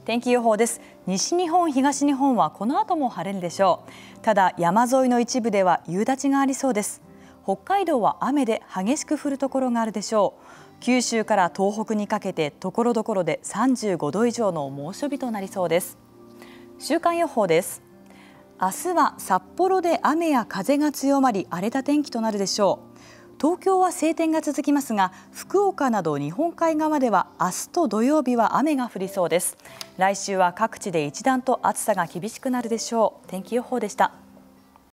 天気予報です。西日本、東日本はこの後も晴れるでしょう。ただ山沿いの一部では夕立がありそうです。北海道は雨で激しく降るところがあるでしょう。九州から東北にかけてところどころで35度以上の猛暑日となりそうです。週間予報です。明日は札幌で雨や風が強まり荒れた天気となるでしょう。東京は晴天が続きますが、福岡など日本海側では明日と土曜日は雨が降りそうです。来週は各地で一段と暑さが厳しくなるでしょう。天気予報でした。